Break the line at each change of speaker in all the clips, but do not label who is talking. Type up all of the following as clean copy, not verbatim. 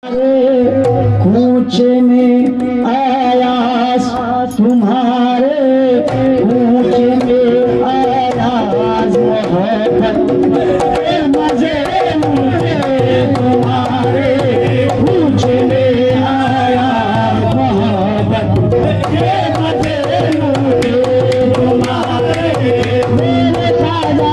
कूचे में आयास तुम्हारे कूचे में आयास मजे तुम्हारे कूचे में आयास मोहब्बत मजे तुम्हारे मेरे खाजा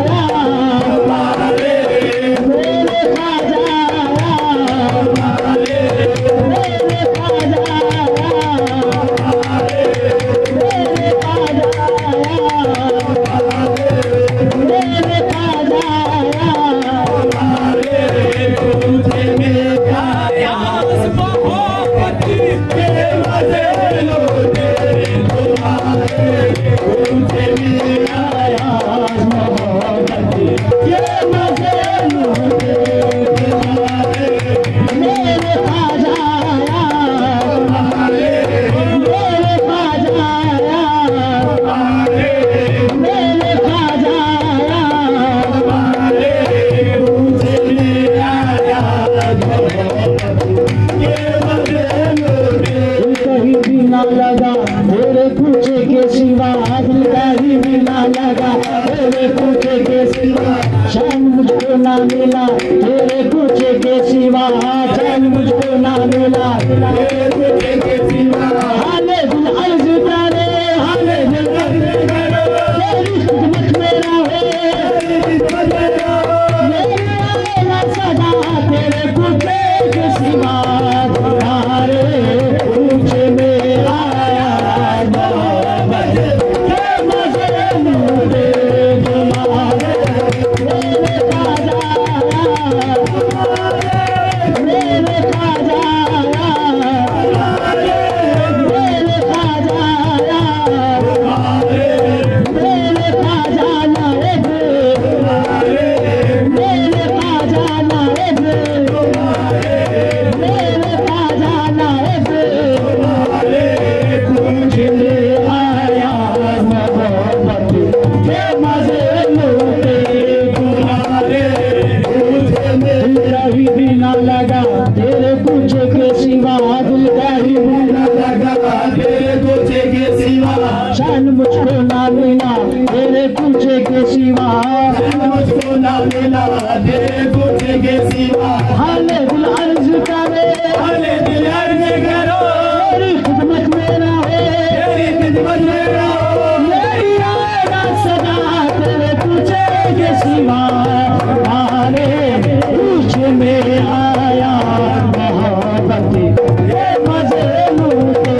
लगा तेरे पूछे के सिवा दिल का ही भी ना लगा तेरे पूछे के सिवा शान मुझको ना मिला तेरे पूछे के सिवा शान मुझको ना मिला तेरे पूछे के सिवा हाले दिल अर्ज करे हाले दिल अर्ज करे तेरी खिदमत मेरा है मेरा सदा तेरे पूछे के सिवा तुम्हारे पूछे में लगा तेरे पूछे के सिवा दिल का ही ना लगा तेरे पूछे के सिवा शान मुझको ना मिला तेरे पूछे के सिवा मुझको ना मिला तेरे पूछे के सिवा हाले दिल अर्ज करे हाले दिल अर्ज करो तेरी खिदमत मेरा है तेरी खिदमत मेरा हो मेरी आएगा सदा तेरे पूछे के सिवा हाले पूछे में आया मोहब्बत ये मजे लूटे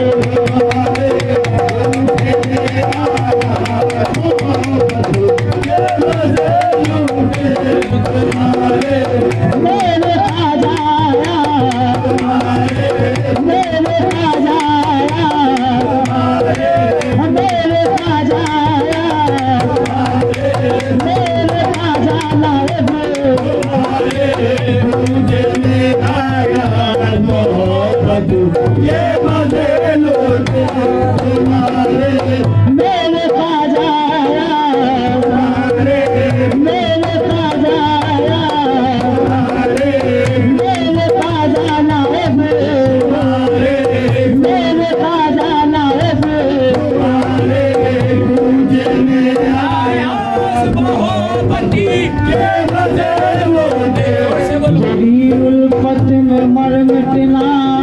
मेरे खाजाया मेरे खाजाया मेरे खाजाया मेरे खाजाना ये मजे लूटे मेरे खाजाया मेरे खाजाया मेरे खाजाना मेरे खाजाना मुझे में आया मोहब्बती ये मजे लूटे तेरी उल्फत में मर मिटना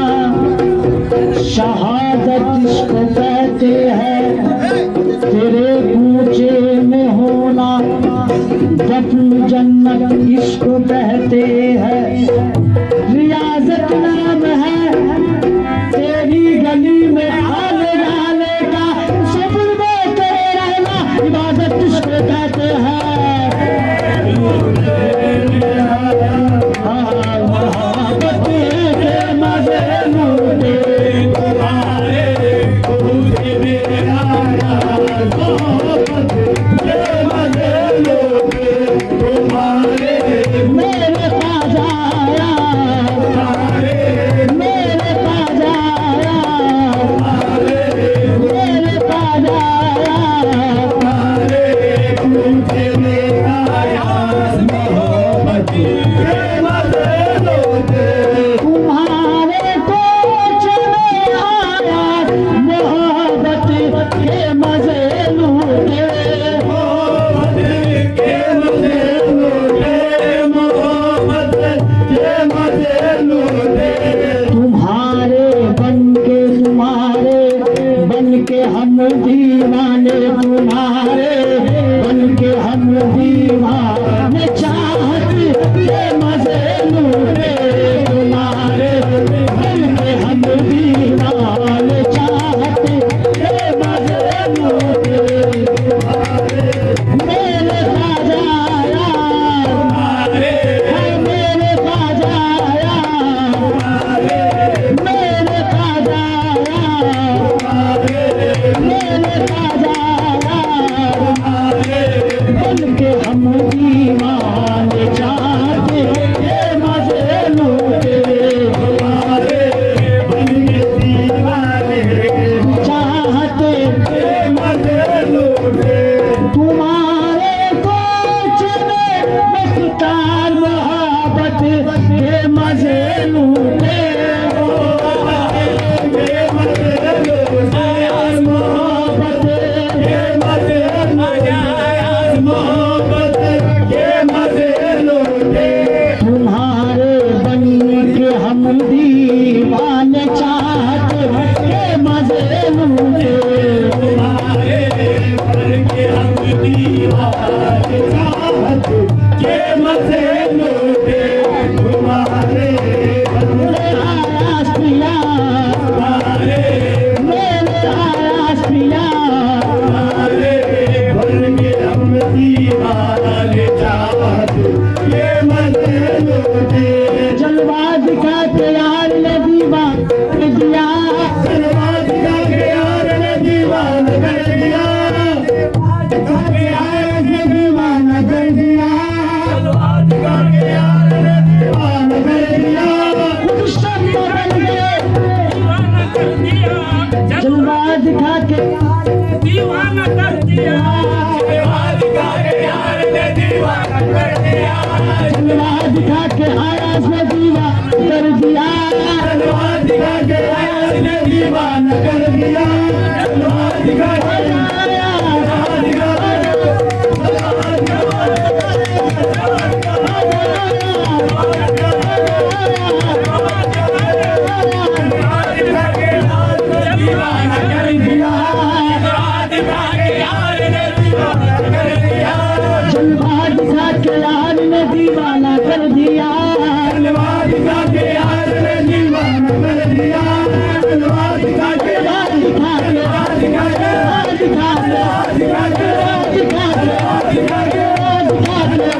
शहादत इसको कहते हैं तेरे पूछे में होना दफन जन्नत इसको कहते हैं रियाजत नाम है तेरी गली में आने जाने का सब्र में तेरे रहना इबादत इसको कहते हैं मोहब्बत के मजे लूटे मेरे खाजाया मजे लूटे तुम्हारे बन के हम दीवाने चाहते के मजे लूटे तुम्हारे बन के हम दीवाने चाहते के मजे लूटे तुम्हारे आयास पिया मेरे आयास पिया तुम्हारे बन के हम दीवाने चाहते के मजे लूटे जलवा दिखा के यार ने दीवान कर दिया जलवा दिखा के यार ने दीवान कर दिया दिखा के यार ने दीवान कर दिया जलवा दिखा के यार ने दीवान कर दिया खुद सब बदल गए दीवान कर दिया जलवा दिखा के दीवान कर दिया जलवा दिखा के यार ने दीवान कर दिया जलवा दिखा के आयास ने दीवान कर दिया जलवा दिखा के आयास ने दीवान कर दिया जलवा दिखा के दीवाना कर दिया जलवा दिखा के यार ने दीवाना कर दिया जलवा दिखा के यार दिखा के दिखा के दिखा के दिखा के दिखा के दिखा के दिखा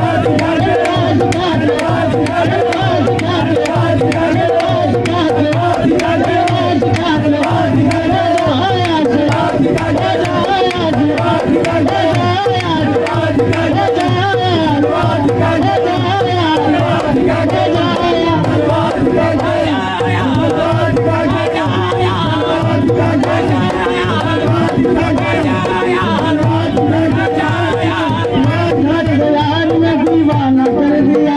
दीवाना कर दिया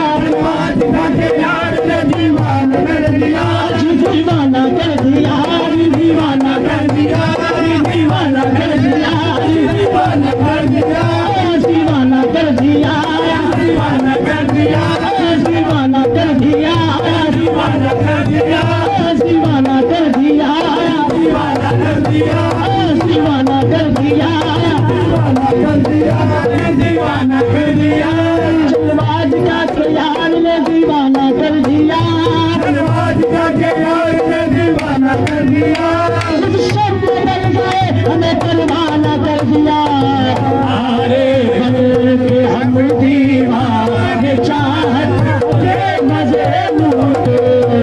दीवाना कर दिया दीवाना कर दिया दीवाना कर दिया दीवाना कर दिया दीवाना कर दिया दीवाना कर दिया दीवाना कर दिया दीवाना कर दिया दीवाना कर दिया दीवाना कर दिया दीवाना कर दिया दीवाना कर दिया दीवाना कर दिया दीवाना कर दिया जलवा दिखा के यार ने दीवाना कर दिया जलवा दिखा के यार ने दीवाना कर दिया सब बदल गए हमें परवाना कर दिया अरे बन के हम दीवाने चाहते मजे लूटे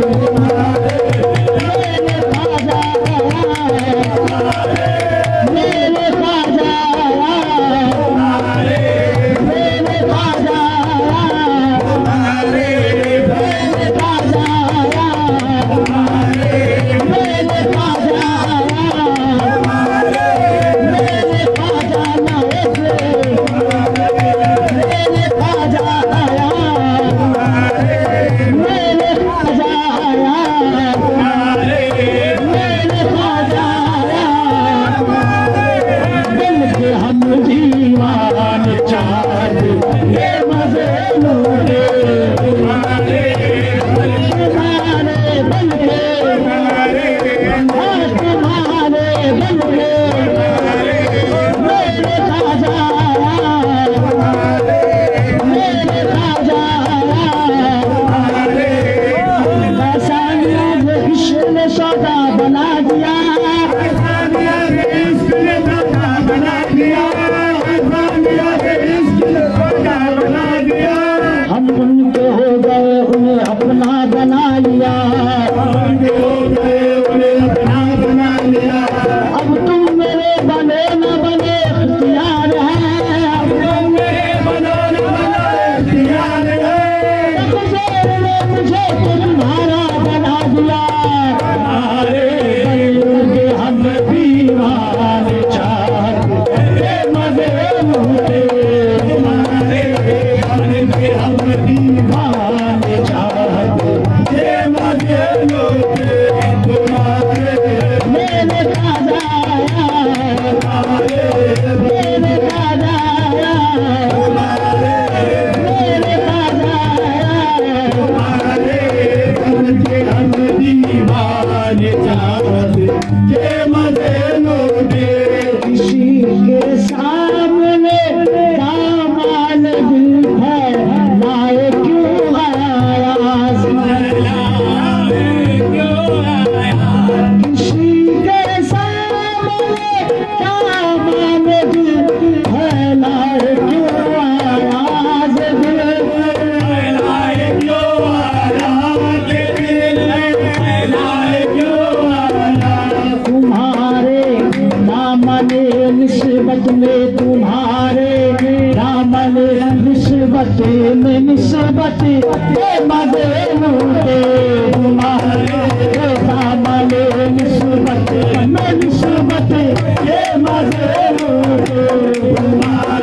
मेरे खाजा मेरे खाजा मेरे खाजा दीवान चाहते ये मजे लूटे तुम्हारे बन के तुम्हारे बन के मेरे राजा ने सौदा बना दिया हम उनके हो गए उन्हें अपना बना लिया अब तुम मेरे बने न बने इख्तियार है मुझे तुम्हारा बना दिया हम दीवाने चाहते मजे लूटे हम दीवाने चाहते तुम्हारी चाहत के मजे लूटे। किसी के सामने दामन दिल फैलाए क्यों आया, किसी के सामने दामन दिल फैलाए क्यों आया, फैलाए क्यों आया, फैलाए क्यों आया। तुम्हारे दामने निस्बत में, तुम्हारे दामने निस्बत में निस्बत के मजे लूटे। तुम्हारे दामने निस्बत में निस्बत के मजे लूटे।